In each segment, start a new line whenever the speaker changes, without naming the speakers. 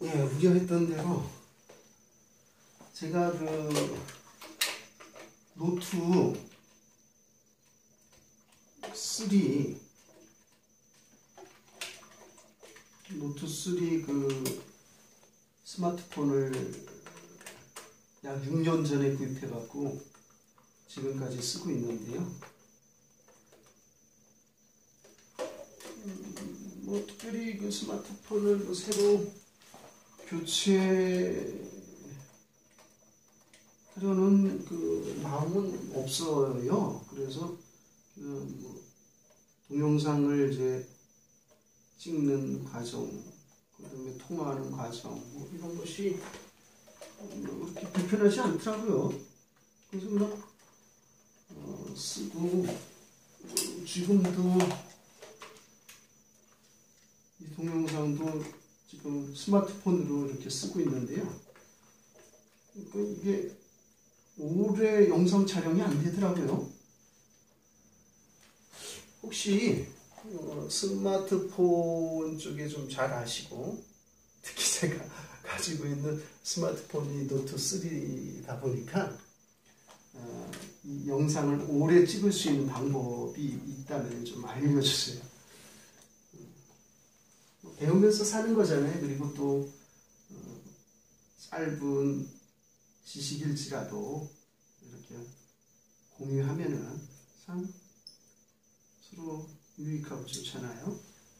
예, 우려했던 대로 제가 노트 3 스마트폰을 약 6년 전에 구입해갖고 지금까지 쓰고 있는데요. 특별히 스마트폰을 새로 교체하려는 마음은 없어요. 그래서 동영상을 이제 찍는 과정, 그 다음에 통화하는 과정, 이런 것이 그렇게 불편하지 않더라고요. 그래서 쓰고, 지금도 이 동영상도 지금 스마트폰으로 이렇게 쓰고 있는데요. 그러니까 이게 오래 영상 촬영이 안 되더라고요. 혹시 스마트폰 쪽에 좀 잘 아시고, 특히 제가 가지고 있는 스마트폰이 노트 3다 보니까 이 영상을 오래 찍을 수 있는 방법이 있다면 좀 알려주세요. 배우면서 사는 거잖아요. 그리고 또 짧은 지식일지라도 이렇게 공유하면은 참 서로 유익하고 좋잖아요.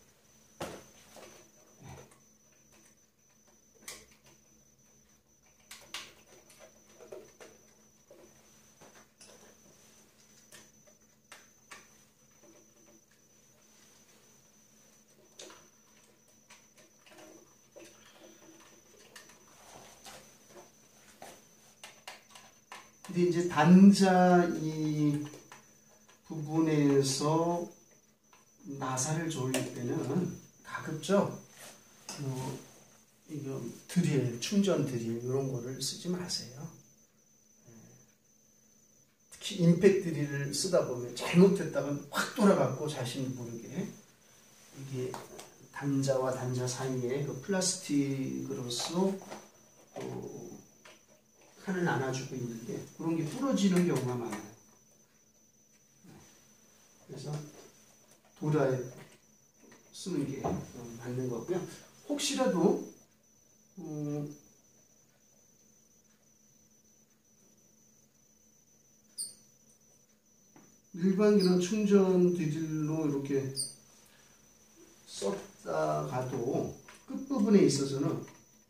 근데 이제 단자 이 부분에서 나사를 조릴 때는 가급적 이거 드릴, 충전 드릴 이런 거를 쓰지 마세요. 특히 임팩트 드릴을 쓰다 보면 잘못했다가 확 돌아가고 자신이 모르게 이게 단자와 단자 사이에 그 플라스틱으로서 칸을 안아주고 있는데 그런 게 부러지는 경우가 많아요. 그래서 도라에 쓰는 게 맞는 거고요. 혹시라도 일반 그냥 충전 드릴로 이렇게 썼다가도 끝부분에 있어서는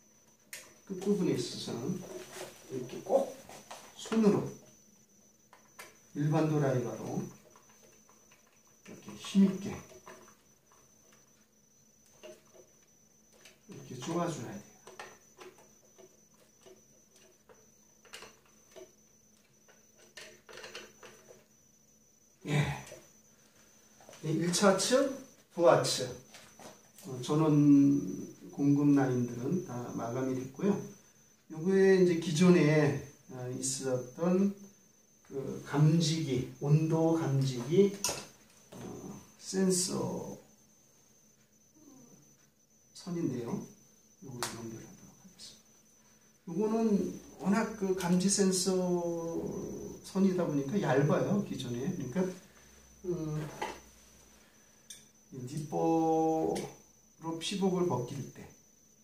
이렇게 꼭 손으로 일반 도라이바로 이렇게 힘있게 이렇게 쪼아줘야 돼요. 예. 1차 측, 부하측 전원 공급 라인들은 다 마감이 됐고요. 요거에 이제 기존에 있었던 그 감지기, 온도 감지기 센서 선인데요. 요걸 연결하도록 하겠습니다. 요거는 워낙 그 감지 센서 선이다 보니까 얇아요, 기존에. 그러니까 니뽀로 피복을 벗길 때,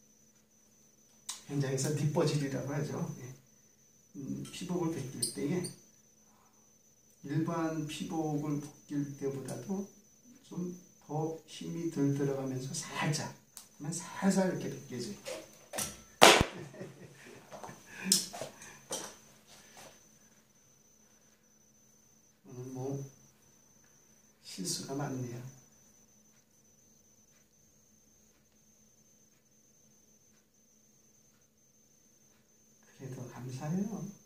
현장에서 니뽀질이라고 하죠. 피복을 벗길 때에 일반 피복을 벗길 때보다도 좀 더 힘이 덜 들어가면서 살살 이렇게 벗겨져요. 오늘 뭐 실수가 많네요. 그래도 감사해요.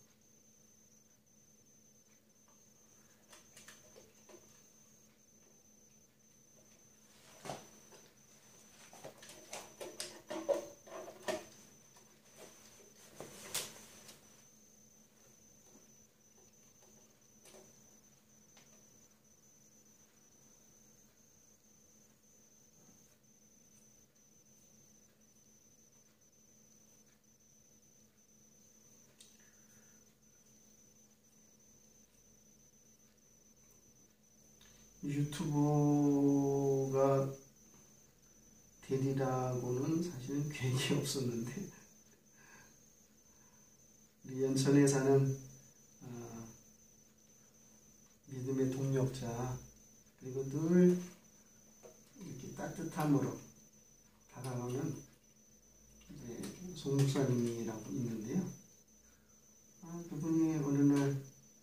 유튜브가 되리라고는 사실은 계획이 없었는데 우리 연천에 사는 믿음의 동력자, 그리고 늘 이렇게 따뜻함으로 다가오는 송 목사님이라고 있는데요. 그분이 어느 날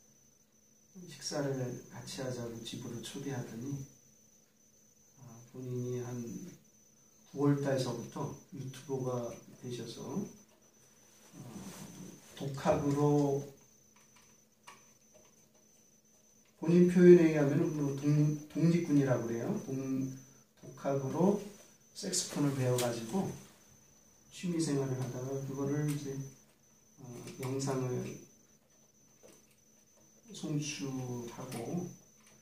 식사를 같이 하자고 집으로 초대하더니 본인이 한 9월달서부터 유튜버가 되셔서 독학으로, 본인 표현에 의하면 독립군이라고 그래요. 독학으로 색스폰을 배워가지고 취미생활을 하다가 그거를 이제 영상을 송출하고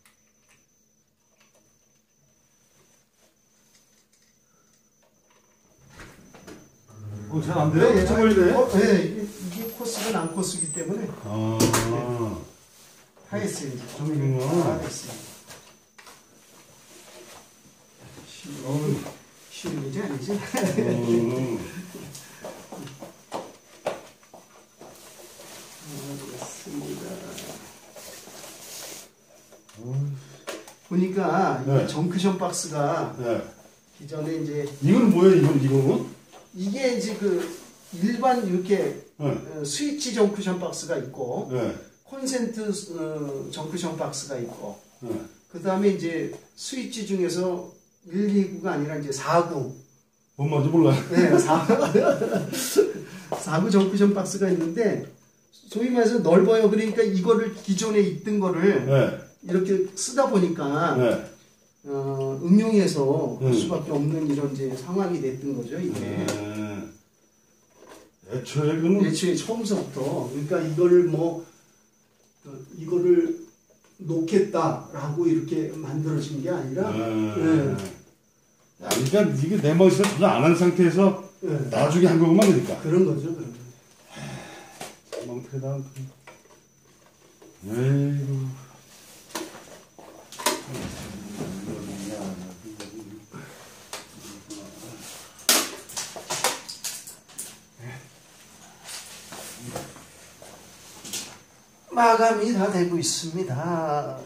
잘 안 돼요?
네,
걸리네.
네, 이게 코스가 난 코스이기 때문에 다 했어요. 이제. 다 됐어요. 쉬운 일이 아니지. 보니까
네.
이 정크션 박스가
네.
기존에 이제
이건 뭐예요? 이거는?
이게 이제 그 일반 이렇게
네.
스위치 정크션 박스가 있고
네.
콘센트 정크션 박스가 있고
네.
그 다음에 이제 스위치 중에서 129가 아니라 이제 49.
뭔 말인지 몰라요.
네, 49 정크션 박스가 있는데 소위 말해서 넓어요. 그러니까 이거를 기존에 있던 거를
네.
이렇게 쓰다 보니까
네.
응용해서 할 수밖에 없는 이런 이제 상황이 됐던 거죠, 이게.
애초에 그는
애초에 처음서부터. 그러니까 이거를 이거를 놓겠다라고 이렇게 만들어진 게 아니라. 네.
야, 그러니까 이게 내 멋이 전혀 안 한 상태에서
네.
나중에 한 거구만 그러니까.
그런 거죠, 그런 거.
멍태다. 에이구.
마감이 다 되고 있습니다.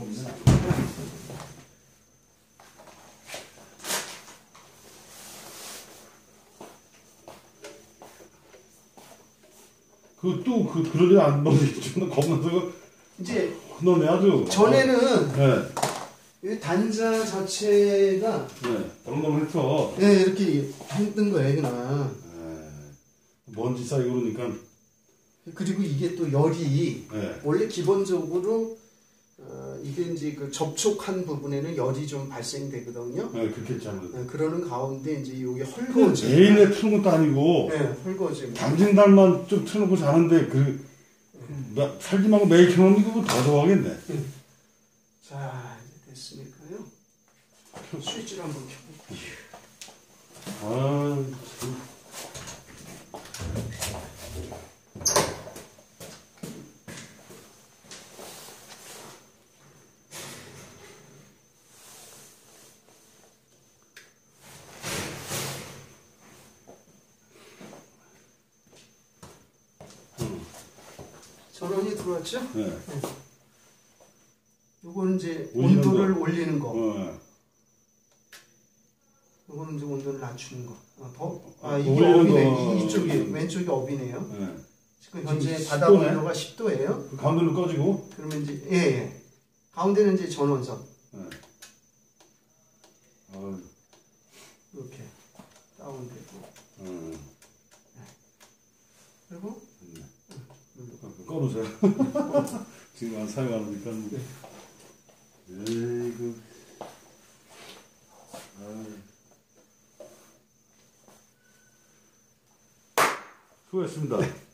그러지 안 넣지. 좀 겁나서
이제
너네 아주.
전에는
네.
이 단자 자체가
네. 덜렁덜렁했어.
네, 이렇게 힘든 거예요, 그냥.
먼지 쌓이고 그러니까.
그리고 이게 또 열이
네.
원래 기본적으로 이게 이제 그 접촉한 부분에는 열이 좀 발생되거든요.
네, 그렇겠지 아무래도.
네, 그러는 가운데 이제 여기 헐거워지고.
매일에 트는 것도 아니고.
네, 헐거워지고.
당진달만 좀 트놓고 자는데 살기만 하고 매일 켜놓으면 이거 더 좋아하겠네.
자, 이제 됐으니까요. 스위치를 한번 켜볼게요.
아, 참.
전원이 들어왔죠?
네.
네. 요거는 이제
올리는
온도를
거.
올리는 거. 요거는 이제 온도를 낮추는 거. 이게
올리는
업이네.
거.
이쪽이 왼쪽이 업이네요.
네.
지금 현재
지금
바닥
10도네?
온도가 10도예요.
가운데로 꺼지고.
그러면 이제 예. 가운데는 이제 전원선.
네.
이렇게 다운되고. 그리고
꺼놓으세요. 지금 안 사용하니까.
네.
에이구. 수고했습니다.